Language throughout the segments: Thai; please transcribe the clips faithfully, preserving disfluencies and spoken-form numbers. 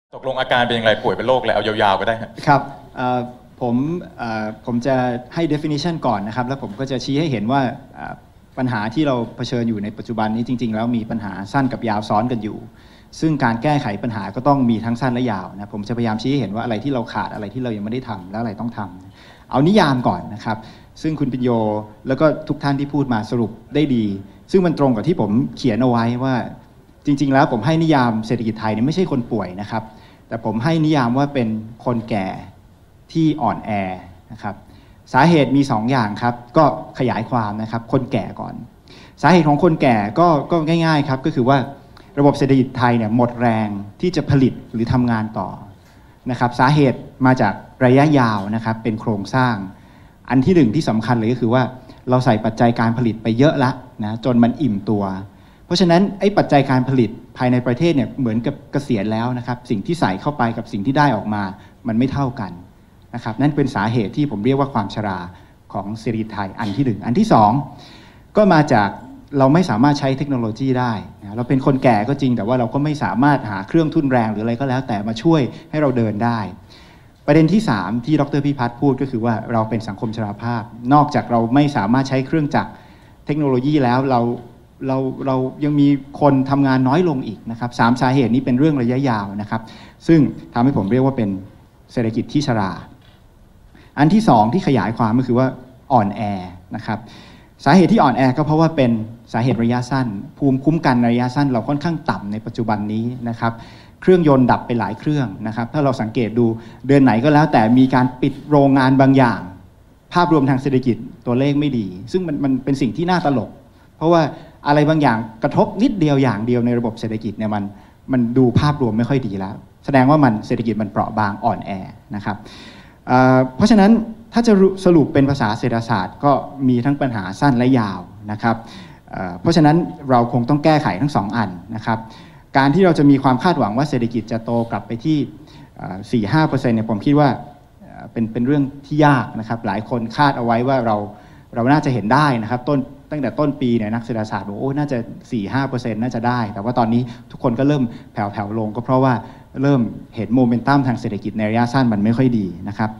ตกลงอาการเป็นอย่างไรป่วยเป็นโรคอะไรเอายาวๆก็ได้ครับผมผมจะให้ definition ก่อนนะครับแล้วผมก็จะชี้ให้เห็นว่าปัญหาที่เราเผชิญอยู่ในปัจจุบันนี้จริงๆแล้วมีปัญหาสั้นกับยาวซ้อนกันอยู่ซึ่งการแก้ไขปัญหาก็ต้องมีทั้งสั้นและยาวนะผมจะพยายามชี้ให้เห็นว่าอะไรที่เราขาดอะไรที่เรายังไม่ได้ทำแล้วอะไรต้องทำเอานิยามก่อนนะครับซึ่งคุณปิญโยแล้วก็ทุกท่านที่พูดมาสรุปได้ดีซึ่งมันตรงกับที่ผมเขียนเอาไว้ว่าจริงๆแล้วผมให้นิยามเศรษฐกิจไทยเนี่ยไม่ใช่คนป่วยนะครับแต่ผมให้นิยามว่าเป็นคนแก่ที่อ่อนแอนะครับสาเหตุมีสองอย่างครับก็ขยายความนะครับคนแก่ก่อนสาเหตุของคนแก่ก็ก็ง่ายๆครับก็คือว่าระบบเศรษฐกิจไทยเนี่ยหมดแรงที่จะผลิตหรือทำงานต่อนะครับสาเหตุมาจากระยะยาวนะครับเป็นโครงสร้างอันที่หนึ่งที่สำคัญเลยก็คือว่าเราใส่ปัจจัยการผลิตไปเยอะละนะจนมันอิ่มตัวเพราะฉะนั้นไอ้ปัจจัยการผลิตภายในประเทศเนี่ยเหมือนกับเกษียณแล้วนะครับสิ่งที่ใส่เข้าไปกับสิ่งที่ได้ออกมามันไม่เท่ากันนะครับนั่นเป็นสาเหตุที่ผมเรียกว่าความชราของเศรษฐกิจไทยอันที่หนึ่งอันที่สองก็มาจากเราไม่สามารถใช้เทคโนโลยีได้นะเราเป็นคนแก่ก็จริงแต่ว่าเราก็ไม่สามารถหาเครื่องทุ่นแรงหรืออะไรก็แล้วแต่มาช่วยให้เราเดินได้ประเด็นที่สามที่ดร.พิพัฒน์พูดก็คือว่าเราเป็นสังคมชราภาพนอกจากเราไม่สามารถใช้เครื่องจักรเทคโนโลยีแล้วเราเราเรายังมีคนทำงานน้อยลงอีกนะครับสามสาเหตุนี้เป็นเรื่องระยะยาวนะครับซึ่งทำให้ผมเรียกว่าเป็นเศรษฐกิจที่ชราอันที่สองที่ขยายความก็คือว่าอ่อนแอนะครับสาเหตุที่อ่อนแอก็เพราะว่าเป็นสาเหตุระยะสั้นภูมิคุ้มกันระยะสั้นเราค่อนข้างต่ำในปัจจุบันนี้นะครับเครื่องยนต์ดับไปหลายเครื่องนะครับถ้าเราสังเกตดูเดือนไหนก็แล้วแต่มีการปิดโรงงานบางอย่างภาพรวมทางเศรษฐกิจตัวเลขไม่ดีซึ่งมันมันเป็นสิ่งที่น่าตลกเพราะว่าอะไรบางอย่างกระทบนิดเดียวอย่างเดียวในระบบเศรษฐกิจเนี่ยมันมันดูภาพรวมไม่ค่อยดีแล้วแสดงว่ามันเศรษฐกิจมันเปราะบางอ่อนแอนะครับเพราะฉะนั้นถ้าจะสรุปเป็นภาษาเศรษฐศาสตร์ก็มีทั้งปัญหาสั้นและยาวนะครับเพราะฉะนั้นเราคงต้องแก้ไขทั้งสองอันนะครับการที่เราจะมีความคาดหวังว่าเศรษฐกิจจะโตกลับไปที่ สี่ถึงห้าเปอร์เซ็นต์ เนี่ยผมคิดว่าเป็นเป็นเรื่องที่ยากนะครับหลายคนคาดเอาไว้ว่าเราเราน่าจะเห็นได้นะครับต้นตั้งแต่ต้นปีเนี่ยนักเศรษฐศาสตร์บอกโอ้น่าจะ สี่ถึงห้าเปอร์เซ็นต์ น่าจะได้แต่ว่าตอนนี้ทุกคนก็เริ่มแผ่วๆลงก็เพราะว่าเริ่มเห็นโมเมนตัมทางเศรษฐกิจในระยะสั้นมันไม่ค่อยดีนะครับ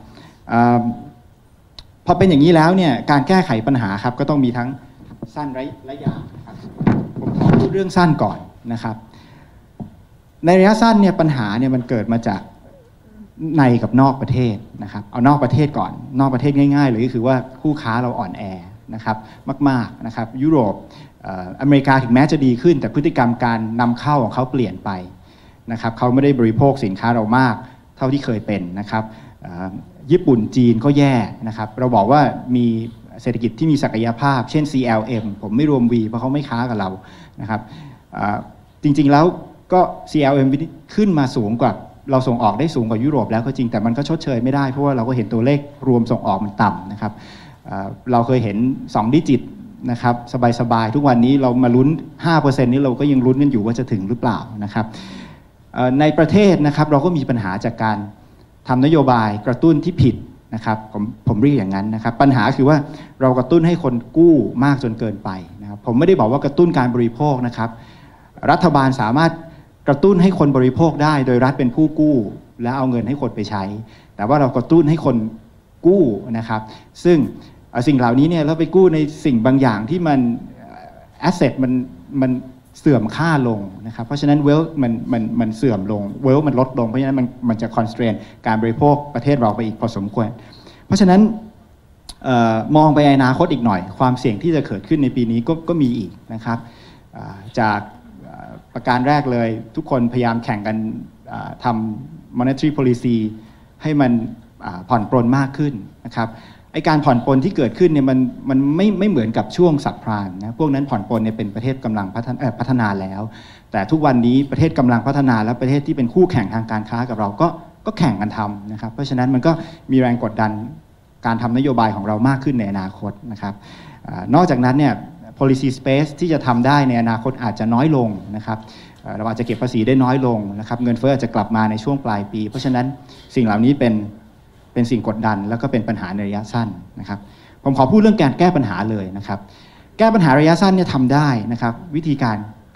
พอเป็นอย่างนี้แล้วเนี่ยการแก้ไขปัญหาครับก็ต้องมีทั้งสั้นและยาวนะครับผมขอพูดเรื่องสั้นก่อนนะครับในระยะสั้นเนี่ยปัญหาเนี่ยมันเกิดมาจากในกับนอกประเทศนะครับเอานอกประเทศก่อนนอกประเทศง่ายๆเลยก็คือว่าคู่ค้าเราอ่อนแอนะครับมากๆนะครับยุโรปอเมริกาถึงแม้จะดีขึ้นแต่พฤติกรรมการนำเข้าของเขาเปลี่ยนไปนะครับเขาไม่ได้บริโภคสินค้าเรามากเท่าที่เคยเป็นนะครับญี่ปุ่นจีนก็แย่นะครับเราบอกว่ามีเศรษฐกิจที่มีศักยภาพเช่น ซี แอล เอ็ม ผมไม่รวม V เพราะเขาไม่ค้ากับเรานะครับจริงๆแล้วก็ ซี แอล เอ็ม ขึ้นมาสูงกว่าเราส่งออกได้สูงกว่ายุโรปแล้วก็จริงแต่มันก็ชดเชยไม่ได้เพราะว่าเราก็เห็นตัวเลขรวมส่งออกมันต่ำนะครับเราเคยเห็นสองดิจิตนะครับสบายๆทุกวันนี้เรามาลุ้น ห้าเปอร์เซ็นต์ นี้เราก็ยังลุ้นกันอยู่ว่าจะถึงหรือเปล่านะครับในประเทศนะครับเราก็มีปัญหาจากการทำนโยบายกระตุ้นที่ผิดนะครับผมผมเรียกอย่างนั้นนะครับปัญหาคือว่าเรากระตุ้นให้คนกู้มากจนเกินไปนะครับผมไม่ได้บอกว่ากระตุ้นการบริโภคนะครับรัฐบาลสามารถกระตุ้นให้คนบริโภคได้โดยรัฐเป็นผู้กู้แล้วเอาเงินให้คนไปใช้แต่ว่าเรากระตุ้นให้คนกู้นะครับซึ่งสิ่งเหล่านี้เนี่ยเราไปกู้ในสิ่งบางอย่างที่มันแอสเซทมันมันเสื่อมค่าลงนะครับเพราะฉะนั้นเวลมันมันมันเสื่อมลงเวลมันลดลงเพราะฉะนั้นมันมันจะคอนสเตรนการบริโภคประเทศเราไปอีกพอสมควรเพราะฉะนั้นมองไปในอนาคตอีกหน่อยความเสี่ยงที่จะเกิดขึ้นในปีนี้ก็ก็มีอีกนะครับจากประการแรกเลยทุกคนพยายามแข่งกันทำ monetary policy ให้มันผ่อนปรนมากขึ้นนะครับไอการผ่อนปรนที่เกิดขึ้นเนี่ยมันมันไม่ไม่เหมือนกับช่วงสับพรานนะพวกนั้นผ่อนปรนเนี่ยเป็นประเทศกำลังพัฒนาพัฒนาแล้วแต่ทุกวันนี้ประเทศกำลังพัฒนาและประเทศที่เป็นคู่แข่งทางการค้ากับเราก็ก็แข่งกันทำนะครับเพราะฉะนั้นมันก็มีแรงกดดันการทำนโยบายของเรามากขึ้นในอนาคตนะครับนอกจากนั้นเนี่ย policy space ที่จะทำได้ในอนาคตอาจจะน้อยลงนะครับเราอาจจะเก็บภาษีได้น้อยลงนะครับเงินเฟ้ออาจจะกลับมาในช่วงปลายปีเพราะฉะนั้นสิ่งเหล่านี้เป็นเป็นสิ่งกดดันแล้วก็เป็นปัญหาในระยะสั้นนะครับผมขอพูดเรื่องการแก้ปัญหาเลยนะครับแก้ปัญหาระยะสั้นเนี่ยทำได้นะครับวิธีการท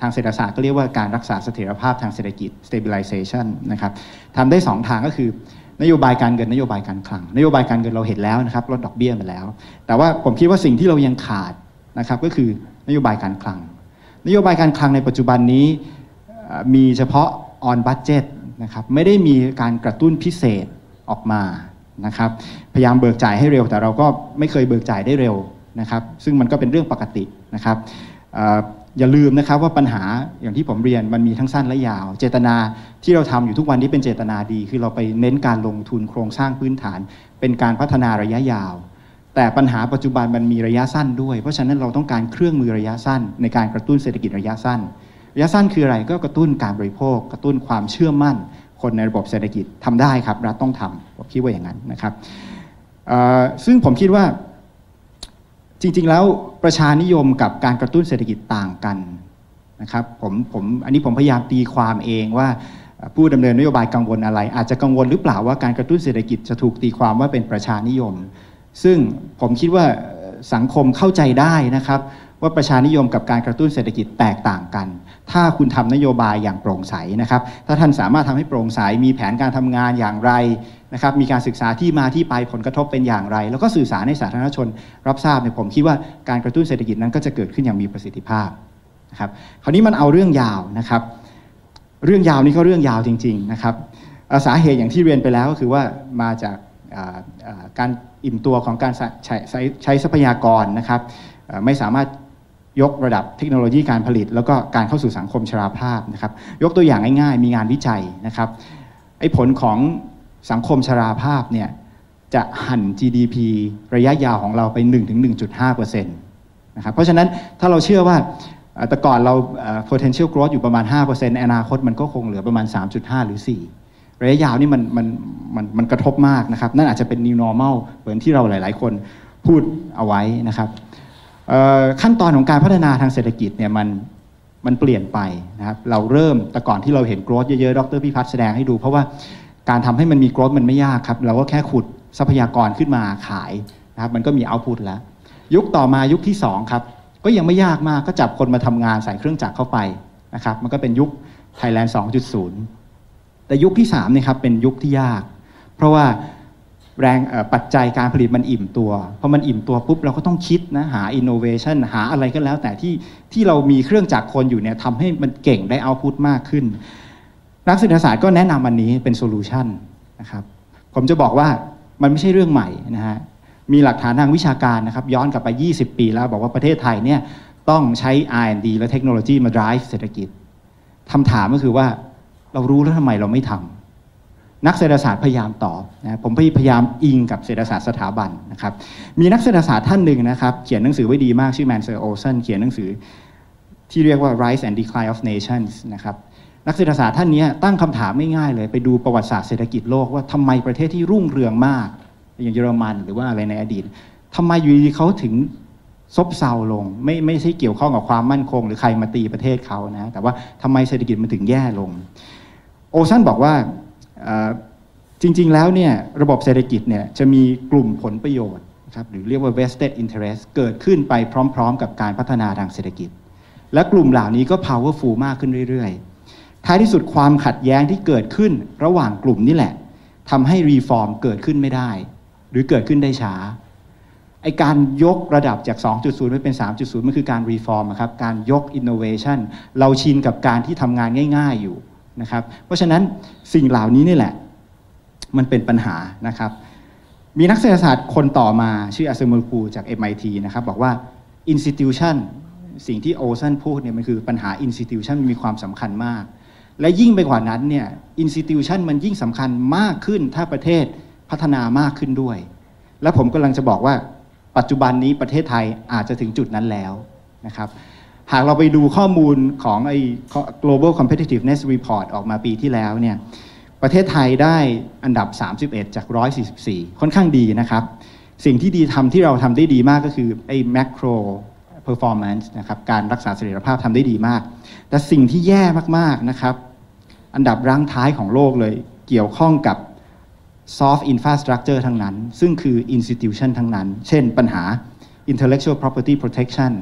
างเศรษฐศาสตร์ก็เรียกว่าการรักษาเสถียรภาพทางเศรษฐกิจ stabilization นะครับทำได้สองทางก็คือนโยบายการเงินนโยบายการคลังนโยบายการเงินเราเห็นแล้วนะครับลดดอกเบี้ยมาแล้วแต่ว่าผมคิดว่าสิ่งที่เรายังขาดนะครับก็คือนโยบายการคลังนโยบายการคลังในปัจจุบันนี้มีเฉพาะ on budget นะครับไม่ได้มีการกระตุ้นพิเศษออกมานะครับพยายามเบิกจ่ายให้เร็วแต่เราก็ไม่เคยเบิกจ่ายได้เร็วนะครับซึ่งมันก็เป็นเรื่องปกตินะครับอย่าลืมนะครับว่าปัญหาอย่างที่ผมเรียนมันมีทั้งสั้นและยาวเจตนาที่เราทำอยู่ทุกวันนี้เป็นเจตนาดีคือเราไปเน้นการลงทุนโครงสร้างพื้นฐานเป็นการพัฒนาระยะยาวแต่ปัญหาปัจจุบันมันมีระยะสั้นด้วยเพราะฉะนั้นเราต้องการเครื่องมือระยะสั้นในการกระตุ้นเศรษฐกิจระยะสั้นระยะสั้นคืออะไรก็กระตุ้นการบริโภคกระตุ้นความเชื่อมั่นคนในระบบเศรษฐกิจทำได้ครับรัฐต้องทำผมคิดว่าอย่างนั้นนะครับซึ่งผมคิดว่าจริงๆแล้วประชานิยมกับการกระตุ้นเศรษฐกิจต่างกันนะครับผมผมอันนี้ผมพยายามตีความเองว่าผู้ดำเนินนโยบายกังวลอะไรอาจจะกังวลหรือเปล่าว่าการกระตุ้นเศรษฐกิจจะถูกตีความว่าเป็นประชานิยมซึ่งผมคิดว่าสังคมเข้าใจได้นะครับว่าประชานิยมกับการกระตุ้นเศรษฐกิจแตกต่างกันถ้าคุณทำนโยบายอย่างโปร่งใสนะครับถ้าท่านสามารถทำให้โปร่งใสมีแผนการทำงานอย่างไรนะครับมีการศึกษาที่มาที่ไปผลกระทบเป็นอย่างไรแล้วก็สื่อสารให้สาธารณชนรับทราบเนี่ยผมคิดว่าการกระตุ้นเศรษฐกิจนั้นก็จะเกิดขึ้นอย่างมีประสิทธิภาพนะครับคราวนี้มันเอาเรื่องยาวนะครับเรื่องยาวนี่ก็เรื่องยาวจริงๆนะครับสาเหตุอย่างที่เรียนไปแล้วก็คือว่ามาจากการอิ่มตัวของการใช้ใช้ทรัพยากรนะครับไม่สามารถยกระดับเทคโนโลยีการผลิตแล้วก็การเข้าสู่สังคมชราภาพนะครับยกตัวอย่างง่ายๆมีงานวิจัยนะครับไอ้ผลของสังคมชราภาพเนี่ยจะหั่น จี ดี พี ระยะยาวของเราไป หนึ่งถึงหนึ่งจุดห้าเปอร์เซ็นต์ นะครับเพราะฉะนั้นถ้าเราเชื่อว่าแต่ก่อนเรา potential growth อยู่ประมาณ ห้าเปอร์เซ็นต์ ในอนาคตมันก็คงเหลือประมาณ สามจุดห้า หรือ สี่ระยะยาวนี่มันมันมันมันกระทบมากนะครับนั่นอาจจะเป็น new normal เหมือนที่เราหลายๆคนพูดเอาไว้นะครับขั้นตอนของการพัฒนาทางเศรษฐกิจเนี่ยมันมันเปลี่ยนไปนะครับเราเริ่มแต่ก่อนที่เราเห็น growth เยอะๆดร.พิพัฒน์แสดงให้ดูเพราะว่าการทำให้มันมี growth มันไม่ยากครับเราก็แค่ขุดทรัพยากรขึ้นมาขายนะครับมันก็มี output แล้วยุคต่อมายุคที่สองครับก็ยังไม่ยากมากก็จับคนมาทำงานใส่เครื่องจักรเข้าไปนะครับมันก็เป็นยุค Thailand สองจุดศูนย์ แต่ยุคที่สามเนี่ยครับเป็นยุคที่ยากเพราะว่าแรงปัจจัยการผลิตมันอิ่มตัวพอมันอิ่มตัวปุ๊บเราก็ต้องคิดนะหา innovation หาอะไรก็แล้วแต่ที่ที่เรามีเครื่องจักรคนอยู่เนี่ยทำให้มันเก่งได้ output มากขึ้นนักเศรษฐศาสตร์ก็แนะนำอันนี้เป็นโซลูชันนะครับผมจะบอกว่ามันไม่ใช่เรื่องใหม่นะฮะมีหลักฐานทางวิชาการนะครับย้อนกลับไปยี่สิบปีแล้วบอกว่าประเทศไทยเนี่ยต้องใช้ อาร์ แอนด์ ดี และเทคโนโลยีมา drive เศรษฐกิจคำถามก็คือว่าเรารู้แล้วทำไมเราไม่ทำนักเศรษฐศาสตร์พยายามตอบนะผมพยายามอิงกับเศรษฐศาสตร์สถาบันนะครับมีนักเศรษฐศาสตร์ท่านหนึ่งนะครับเขียนหนังสือไว้ดีมากชื่อแมนเซอร์โอเซนเขียนหนังสือที่เรียกว่า Rise and Decline of Nations นะครับนักเศรษฐศาสตร์ท่านนี้ตั้งคำถามไม่ง่ายเลยไปดูประวัติศาสตร์เศรษฐกิจโลกว่าทำไมประเทศที่รุ่งเรืองมากอย่างเยอรมันหรือว่าอะไรในอดีตทำไมอยู่ดีเขาถึงซบเซาลงไม่ไม่ใช่เกี่ยวข้องกับความมั่นคงหรือใครมาตีประเทศเขานะแต่ว่าทำไมเศรษฐกิจมันถึงแย่ลงโอซันบอกว่าจริงๆแล้วเนี่ยระบบเศรษฐกิจเนี่ยจะมีกลุ่มผลประโยชน์ครับหรือเรียกว่า vested interest เกิดขึ้นไปพร้อมๆกับการพัฒนาทางเศรษฐกิจและกลุ่มเหล่านี้ก็ powerful มากขึ้นเรื่อยๆท้ายที่สุดความขัดแย้งที่เกิดขึ้นระหว่างกลุ่มนี่แหละทำให้ reform เกิดขึ้นไม่ได้หรือเกิดขึ้นได้ช้าไอการยกระดับจาก สองจุดศูนย์ ไปเป็น สามจุดศูนย์ มันคือการ reform ครับการยก innovation เราชินกับการที่ทำงานง่ายๆอยู่นะครับเพราะฉะนั้นสิ่งเหล่านี้นี่แหละมันเป็นปัญหานะครับมีนักเศรษฐศาสตร์คนต่อมาชื่ออัสมูลคูจาก เอ็ม ไอ ที นะครับบอกว่า institution สิ่งที่โอซันพูดเนี่ยมันคือปัญหา institution มีความสำคัญมากและยิ่งไปกว่านั้นเนี่ย institution มันยิ่งสำคัญมากขึ้นถ้าประเทศพัฒนามากขึ้นด้วยและผมกำลังจะบอกว่าปัจจุบันนี้ประเทศไทยอาจจะถึงจุดนั้นแล้วนะครับหากเราไปดูข้อมูลของไอ้ global competitiveness report ออกมาปีที่แล้วเนี่ยประเทศไทยได้อันดับสามสิบเอ็ดจากหนึ่งร้อยสี่สิบสี่ค่อนข้างดีนะครับสิ่งที่ดีทำที่เราทำได้ดีมากก็คือไอ้ macro performance นะครับการรักษาเสถียรภาพทำได้ดีมากแต่สิ่งที่แย่มากๆนะครับอันดับรั้งท้ายของโลกเลยเกี่ยวข้องกับ soft infrastructure ทั้งนั้นซึ่งคือ institution ทั้งนั้นเช่นปัญหา intellectual property protection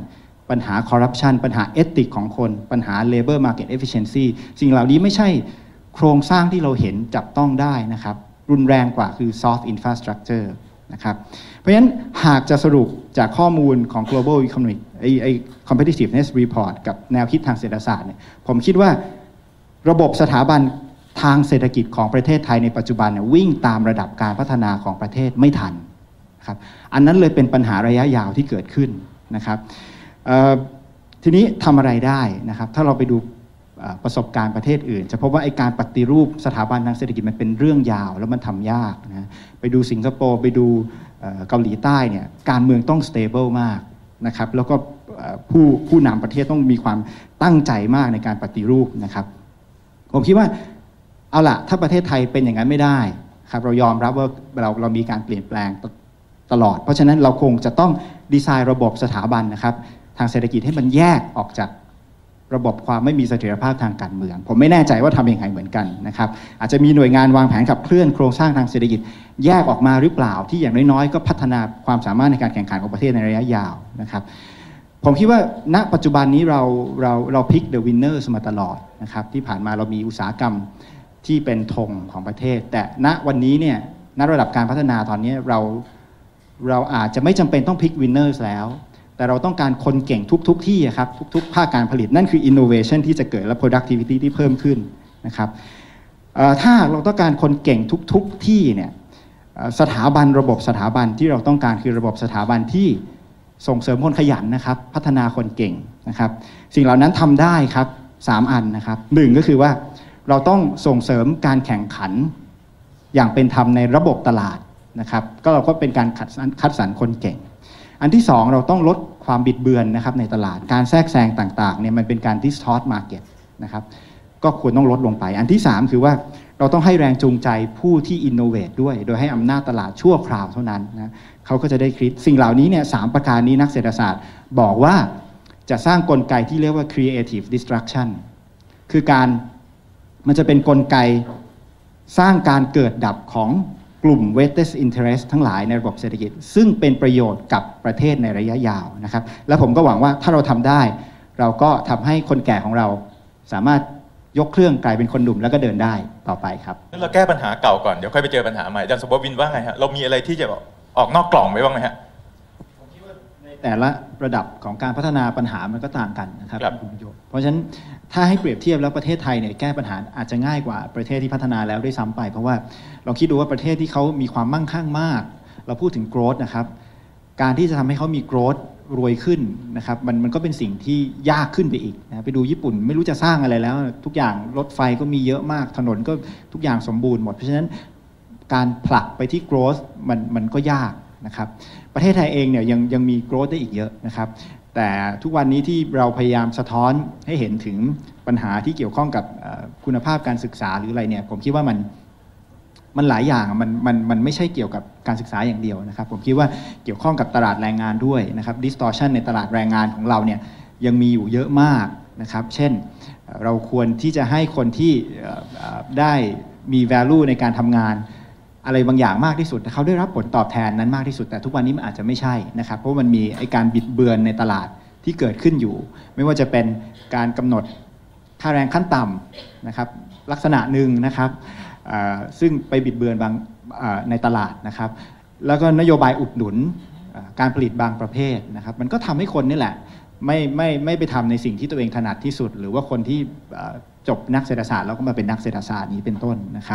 ปัญหาคอร์รัปชันปัญหาเอติกของคนปัญหา labor market efficiency สิ่งเหล่านี้ไม่ใช่โครงสร้างที่เราเห็นจับต้องได้นะครับรุนแรงกว่าคือ soft infrastructure นะครับเพราะฉะนั้นหากจะสรุปจากข้อมูลของ global economic ไอ้ไอ้ competitiveness report กับแนวคิดทางเศรษฐศาสตร์เนี่ยผมคิดว่าระบบสถาบันทางเศรษฐกิจของประเทศไทยในปัจจุบันเนี่ยวิ่งตามระดับการพัฒนาของประเทศไม่ทันนะครับอันนั้นเลยเป็นปัญหาระยะยาวที่เกิดขึ้นนะครับทีนี้ทำอะไรได้นะครับถ้าเราไปดูประสบการณ์ประเทศอื่นจะพบว่าไอ้การปฏิรูปสถาบันทางเศรษฐกิจมันเป็นเรื่องยาวแล้วมันทำยากนะไปดูสิงคโปร์ไปดูเกาหลีใต้เนี่ยการเมืองต้อง stable มากนะครับแล้วก็ผู้ผู้นำประเทศต้องมีความตั้งใจมากในการปฏิรูปนะครับผมคิดว่าเอาล่ะถ้าประเทศไทยเป็นอย่างนั้นไม่ได้ครับเรายอมรับว่าเราเรามีการเปลี่ยนแปลงตลอดเพราะฉะนั้นเราคงจะต้องดีไซน์ระบบสถาบันนะครับทางเศรษฐกิจให้มันแยกออกจากระบบความไม่มีเสถียรภาพทางการเมืองผมไม่แน่ใจว่าทำยังไงเหมือนกันนะครับอาจจะมีหน่วยงานวางแผนขับเคลื่อนโครงสร้างทางเศรษฐกิจแยกออกมาหรือเปล่าที่อย่างน้อยๆก็พัฒนาความสามารถในการแข่งขันของประเทศในระยะยาวนะครับผมคิดว่าณปัจจุบันนี้เราเราเราพิก the winners มาตลอดนะครับที่ผ่านมาเรามีอุตสาหกรรมที่เป็นธงของประเทศแต่ณวันนี้เนี่ยณระดับการพัฒนาตอนนี้เราเราอาจจะไม่จำเป็นต้องพิก winners แล้วแต่เราต้องการคนเก่งทุกๆที่ครับทุกๆภาคการผลิตนั่นคือ innovation ที่จะเกิดและ productivity ที่เพิ่มขึ้นนะครับถ้าเราต้องการคนเก่งทุกๆที่เนี่ยสถาบันระบบสถาบันที่เราต้องการคือระบบสถาบันที่ส่งเสริมคนขยันนะครับพัฒนาคนเก่งนะครับสิ่งเหล่านั้นทำได้ครับสามอันนะครับหนึ่งก็คือว่าเราต้องส่งเสริมการแข่งขันอย่างเป็นธรรมในระบบตลาดนะครับก็เราก็เป็นการคัดคัดสรรคนเก่งอันที่สองเราต้องลดความบิดเบือนนะครับในตลาดการแทรกแซงต่างๆเนี่ยมันเป็นการ distort market นะครับก็ควรต้องลดลงไปอันที่สามคือว่าเราต้องให้แรงจูงใจผู้ที่ innovate ด้วยโดยให้อำนาจตลาดชั่วคราวเท่านั้นนะเขาก็จะได้คิดสิ่งเหล่านี้เนี่ยสามประการนี้นักเศรษฐศาสตร์บอกว่าจะสร้างกลไกที่เรียกว่า creative destruction คือการมันจะเป็นกลไกสร้างการเกิดดับของกลุ่ม vested interest ทั้งหลายในระบบเศรษฐกิจซึ่งเป็นประโยชน์กับประเทศในระยะยาวนะครับและผมก็หวังว่าถ้าเราทำได้เราก็ทำให้คนแก่ของเราสามารถยกเครื่องกลายเป็นคนหนุ่มแล้วก็เดินได้ต่อไปครับเราแก้ปัญหาเก่าก่อนเดี๋ยวค่อยไปเจอปัญหาใหม่อาจารย์สมบัติวินว่าไงฮะเรามีอะไรที่จะออกนอกกล่องไว้บ้างไหมฮะผมคิดว่าในแต่ละระดับของการพัฒนาปัญหามันก็ต่างกันนะครับคุณประโยชน์เพราะฉะนั้นถ้าให้เปรียบเทียบแล้วประเทศไทยเนี่ยแก้ปัญหาอาจจะง่ายกว่าประเทศที่พัฒนาแล้วด้วยซ้ำไปเพราะว่าเราคิดดูว่าประเทศที่เขามีความมั่งคั่งมากเราพูดถึง growth นะครับการที่จะทำให้เขามี growth รวยขึ้นนะครับมันมันก็เป็นสิ่งที่ยากขึ้นไปอีกนะไปดูญี่ปุ่นไม่รู้จะสร้างอะไรแล้วทุกอย่างรถไฟก็มีเยอะมากถนนก็ทุกอย่างสมบูรณ์หมดเพราะฉะนั้นการผลักไปที่ growth มันมันก็ยากนะครับประเทศไทยเองเนี่ยยังยังมี growth ได้อีกเยอะนะครับแต่ทุกวันนี้ที่เราพยายามสะท้อนให้เห็นถึงปัญหาที่เกี่ยวข้องกับคุณภาพการศึกษาหรืออะไรเนี่ยผมคิดว่ามันมันหลายอย่างมันมันมันไม่ใช่เกี่ยวกับการศึกษาอย่างเดียวนะครับผมคิดว่าเกี่ยวข้องกับตลาดแรงงานด้วยนะครับ distortion ในตลาดแรงงานของเราเนี่ยยังมีอยู่เยอะมากนะครับเช่นเราควรที่จะให้คนที่ได้มี value ในการทำงานอะไรบางอย่างมากที่สุดแต่เขาได้รับผลตอบแทนนั้นมากที่สุดแต่ทุกวันนี้มันอาจจะไม่ใช่นะครับเพราะมันมีไอ้การบิดเบือนในตลาดที่เกิดขึ้นอยู่ไม่ว่าจะเป็นการกำหนดค่าแรงขั้นต่ำนะครับลักษณะหนึ่งนะครับซึ่งไปบิดเบือนบางในตลาดนะครับแล้วก็นโยบายอุดหนุนการผลิตบางประเภทนะครับมันก็ทำให้คนนี่แหละไม่ไม่ไม่ไปทำในสิ่งที่ตัวเองถนัดที่สุดหรือว่าคนที่จบนักเศรษฐศาสตร์แล้วก็มาเป็นนักเศรษฐศาสตร์นี้เป็นต้นนะครับ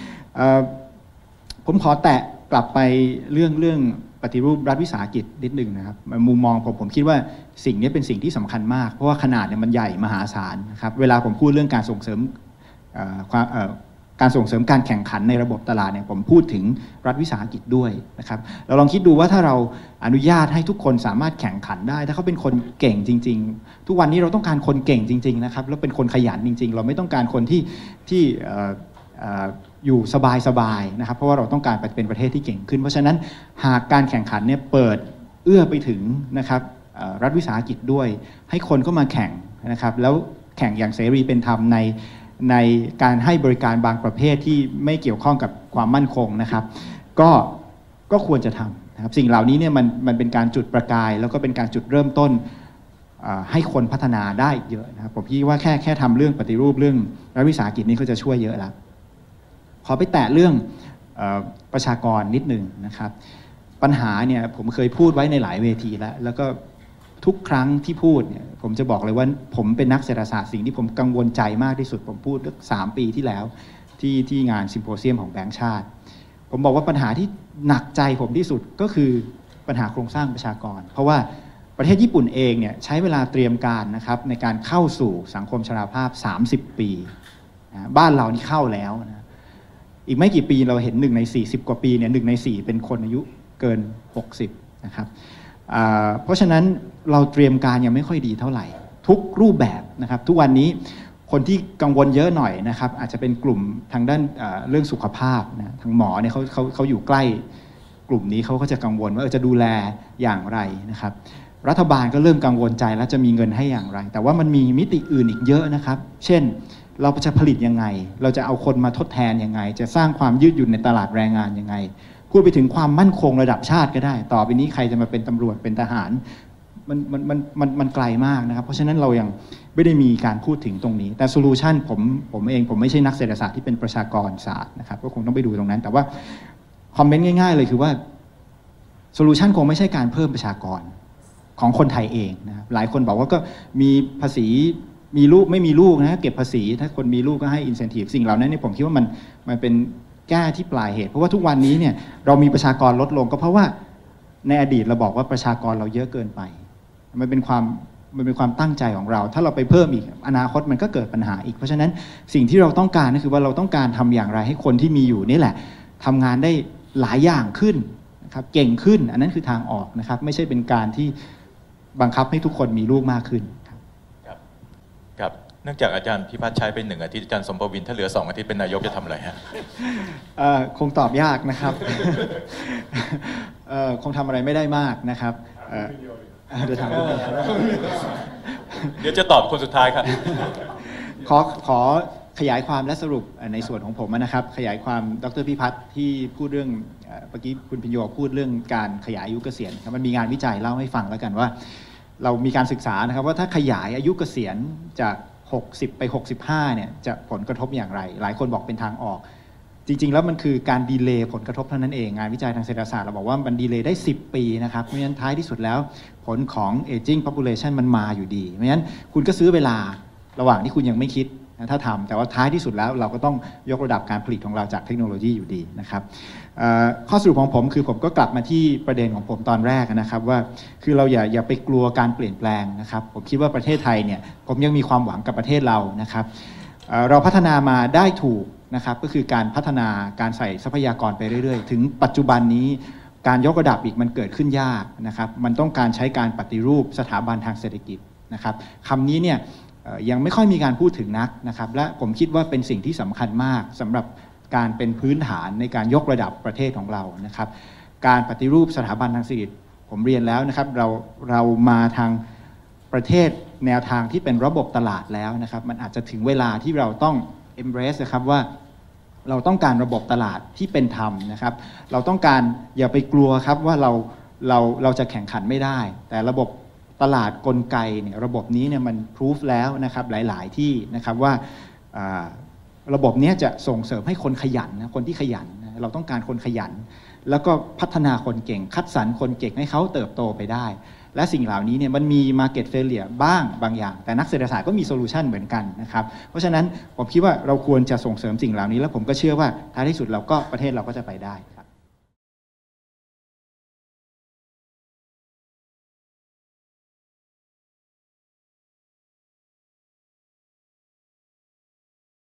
ผมขอแตะกลับไปเรื่องเรื่องปฏิรูปรัฐวิสาหกิจนิดหนึ่งนะครับมุมมองผมผมคิดว่าสิ่งนี้เป็นสิ่งที่สำคัญมากเพราะว่าขนาดเนี่ยมันใหญ่มหาศาลนะครับเวลาผมพูดเรื่องการส่งเสริมการส่งเสริมการแข่งขันในระบบตลาดเนี่ยผมพูดถึงรัฐวิสาหกิจด้วยนะครับเราลองคิดดูว่าถ้าเราอนุญาตให้ทุกคนสามารถแข่งขันได้ถ้าเขาเป็นคนเก่งจริงๆทุกวันนี้เราต้องการคนเก่งจริงๆนะครับแล้วเป็นคนขยันจริงๆเราไม่ต้องการคนที่ที่อยู่สบายๆนะครับเพราะว่าเราต้องการเป็นประเทศที่เก่งขึ้นเพราะฉะนั้นหากการแข่งขันเนี่ยเปิดเอื้อไปถึงนะครับรัฐวิสาหกิจด้วยให้คนก็มาแข่งนะครับแล้วแข่งอย่างเสรีเป็นธรรมในในการให้บริการบางประเภทที่ไม่เกี่ยวข้องกับความมั่นคงนะครับก็ก็ควรจะทำนะครับสิ่งเหล่านี้เนี่ยมันมันเป็นการจุดประกายแล้วก็เป็นการจุดเริ่มต้นให้คนพัฒนาได้เยอะนะครับผมคิดว่าแค่แค่ทำเรื่องปฏิรูปเรื่องรัฐวิสาหกิจนี้ก็จะช่วยเยอะแล้วขอไปแตะเรื่องประชากรนิดหนึ่งนะครับปัญหาเนี่ยผมเคยพูดไว้ในหลายเวทีแล้วแล้วก็ทุกครั้งที่พูดเนี่ยผมจะบอกเลยว่าผมเป็นนักเศรษฐศาสตร์สิ่งที่ผมกังวลใจมากที่สุดผมพูดสามปีที่แล้วที่ที่งานซิมโพเซียมของแบงก์ชาติผมบอกว่าปัญหาที่หนักใจผมที่สุดก็คือปัญหาโครงสร้างประชากรเพราะว่าประเทศญี่ปุ่นเองเนี่ยใช้เวลาเตรียมการนะครับในการเข้าสู่สังคมชราภาพสามสิบปีนะบ้านเรานี่เข้าแล้วนะอีกไม่กี่ปีเราเห็นหนึ่งในสี่สิบกว่าปีเนี่ยหนึ่งในสี่เป็นคนอายุเกินหกสิบนะครับเพราะฉะนั้นเราเตรียมการยังไม่ค่อยดีเท่าไหร่ทุกรูปแบบนะครับทุกวันนี้คนที่กังวลเยอะหน่อยนะครับอาจจะเป็นกลุ่มทางด้านเรื่องสุขภาพนะทางหมอเนี่ยเขาเขาเขาอยู่ใกล้กลุ่มนี้เขาก็จะกังวลว่าจะดูแลอย่างไรนะครับรัฐบาลก็เริ่มกังวลใจแล้วจะมีเงินให้อย่างไรแต่ว่ามันมีมิติอื่นอีกเยอะนะครับเช่นเราจะผลิตยังไงเราจะเอาคนมาทดแทนยังไงจะสร้างความยืดหยุ่นในตลาดแรงงานยังไงพูดไปถึงความมั่นคงระดับชาติก็ได้ต่อไปนี้ใครจะมาเป็นตำรวจเป็นทหารมันมันมันมันมันไกลมากนะครับเพราะฉะนั้นเรายังไม่ได้มีการพูดถึงตรงนี้แต่โซลูชันผมผมเองผมไม่ใช่นักเศรษฐศาสตร์ที่เป็นประชากรศาสตร์นะครับก็คงต้องไปดูตรงนั้นแต่ว่าคอมเมนต์ง่ายๆเลยคือว่าโซลูชันคงไม่ใช่การเพิ่มประชากรของคนไทยเองนะครับหลายคนบอกว่าก็มีภาษีมีลูกไม่มีลูกนะเก็บภาษีถ้าคนมีลูกก็ให้อินเซนティブสิ่งเหล่านั้นเนี่ยผมคิดว่ามันมันเป็นแก้ที่ปลายเหตุเพราะว่าทุกวันนี้เนี่ยเรามีประชากรลดลงก็เพราะว่าในอดีตเราบอกว่าประชากรเราเยอะเกินไปมันเป็นความมันเป็นความตั้งใจของเราถ้าเราไปเพิ่มอีกอนาคตมันก็เกิดปัญหาอีกเพราะฉะนั้นสิ่งที่เราต้องการก็คือว่าเราต้องการทำอย่างไรให้คนที่มีอยู่นี่แหละทำงานได้หลายอย่างขึ้นนะครับเก่งขึ้นอันนั้นคือทางออกนะครับไม่ใช่เป็นการที่บังคับให้ทุกคนมีลูกมากขึ้นครับครับเนื่องจากอาจารย์พิพัฒน์ใช้เป็นหนึ่งอาทิตย์อาจารย์สมภวินถ้าเหลือสองอาทิตย์เป็นนายกจะทำอะไรฮะคงตอบยากนะครับคงทำอะไรไม่ได้มากนะครับเดี๋ยวถามเดี๋ยวจะตอบคนสุดท้ายครับขอขอขยายความและสรุปในส่วนของผมนะครับขยายความดรพิพัฒน์ที่พูดเรื่องเมื่อกี้คุณพิญโยพูดเรื่องการขยายอายุเกษียณครับมันมีงานวิจัยเล่าให้ฟังแล้วกันว่าเรามีการศึกษานะครับว่าถ้าขยายอายุเกษียณจากหกสิบไปหกสิบห้าเนี่ยจะผลกระทบอย่างไรหลายคนบอกเป็นทางออกจริงๆแล้วมันคือการดีเลย์ผลกระทบเท่านั้นเองงานวิจัยทางเศรษฐศาสตร์เราบอกว่ามันดีเลย์ได้สิบปีนะครับเพราะฉะนั้นท้ายที่สุดแล้วผลของ aging population มันมาอยู่ดีเพราะฉะนั้นคุณก็ซื้อเวลาระหว่างที่คุณยังไม่คิดถ้าทำแต่ว่าท้ายที่สุดแล้วเราก็ต้องยกระดับการผลิตของเราจากเทคโนโลยีอยู่ดีนะครับข้อสรุปของผมคือผมก็กลับมาที่ประเด็นของผมตอนแรกนะครับว่าคือเราอย่าอย่าไปกลัวการเปลี่ยนแปลงนะครับผมคิดว่าประเทศไทยเนี่ยผมยังมีความหวังกับประเทศเรานะครับเราพัฒนามาได้ถูกนะครับก็คือการพัฒนาการใส่ทรัพยากรไปเรื่อยๆถึงปัจจุบันนี้การยกระดับอีกมันเกิดขึ้นยากนะครับมันต้องการใช้การปฏิรูปสถาบันทางเศรษฐกิจนะครับคำนี้เนี่ยยังไม่ค่อยมีการพูดถึงนักนะครับและผมคิดว่าเป็นสิ่งที่สำคัญมากสำหรับการเป็นพื้นฐานในการยกระดับประเทศของเรานะครับการปฏิรูปสถาบันทางเศรษฐกิจผมเรียนแล้วนะครับเราเรามาทางประเทศแนวทางที่เป็นระบบตลาดแล้วนะครับมันอาจจะถึงเวลาที่เราต้อง embrace นะครับว่าเราต้องการระบบตลาดที่เป็นธรรมนะครับเราต้องการอย่าไปกลัวครับว่าเราเราเราจะแข่งขันไม่ได้แต่ระบบตลาดกลไกเนี่ยระบบนี้เนี่ยมันพิสูจแล้วนะครับหลายๆที่นะครับว่าระบบนี้จะส่งเสริมให้คนขยันนะคนที่ขยันนะเราต้องการคนขยันแล้วก็พัฒนาคนเก่งคัดสรรคนเก่งให้เขาเติบโตไปได้และสิ่งเหล่านี้เนี่ยมันมี market failure บ้างบางอย่างแต่นักเศรษฐศาสตร์ก็มีโซลูชันเหมือนกันนะครับเพราะฉะนั้นผมคิดว่าเราควรจะส่งเสริมสิ่งเหล่านี้แล้วผมก็เชื่อว่าท้ายที่สุดเราก็ประเทศเราก็จะไปได้